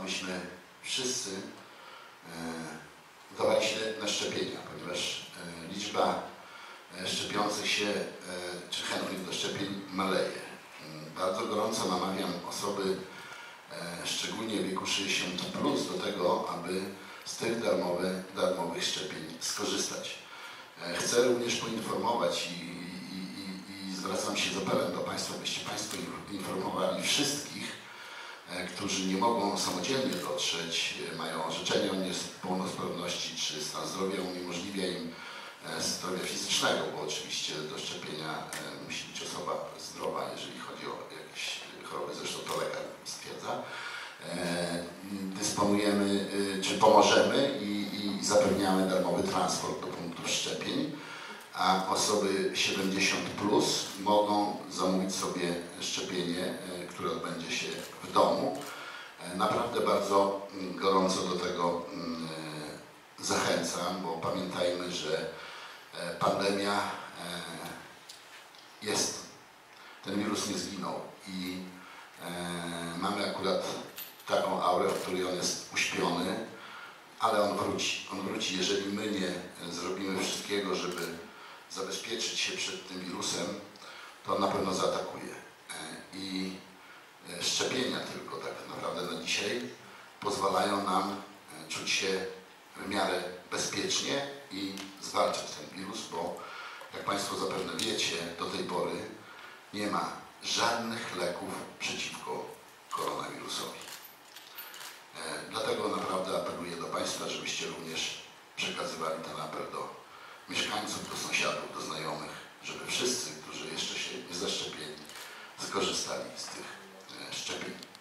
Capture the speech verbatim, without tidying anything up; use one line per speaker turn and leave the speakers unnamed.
abyśmy wszyscy udawali się na szczepienia, ponieważ liczba szczepiących się czy chętnych do szczepień maleje. Bardzo gorąco namawiam osoby, szczególnie w wieku sześćdziesiąt plus, do tego, aby z tych darmowych, darmowych szczepień skorzystać. Chcę również poinformować i, i, i, i zwracam się z apelem do Państwa, byście Państwo informowali wszystkich, którzy nie mogą samodzielnie dotrzeć, mają orzeczenie o niepełnosprawności czy stan zdrowia uniemożliwia im zdrowia fizycznego, bo oczywiście do szczepienia musi być osoba zdrowa, jeżeli chodzi o jakieś choroby, zresztą to lekarz stwierdza. Dysponujemy, czy pomożemy i, i zapewniamy darmowy transport do punktów szczepień, a osoby siedemdziesiąt plus mogą zamówić sobie szczepienie, które odbędzie się w domu. Naprawdę bardzo gorąco do tego zachęcam, bo pamiętajmy, że pandemia jest, ten wirus nie zginął i mamy akurat taką aurę, w której on jest uśpiony, ale on wróci. On wróci, jeżeli my nie zrobimy wszystkiego, żeby zabezpieczyć się przed tym wirusem, to on na pewno zaatakuje. I szczepienia tylko tak naprawdę na dzisiaj pozwalają nam czuć się w miarę bezpiecznie i zwalczać ten wirus, bo jak Państwo zapewne wiecie, do tej pory nie ma żadnych leków przeciwko koronawirusowi. Dlatego naprawdę apeluję do Państwa, żebyście również przekazywali ten apel do mieszkańców, do sąsiadów, do znajomych, żeby wszyscy, którzy jeszcze się nie zaszczepili, skorzystali z tych szczepień.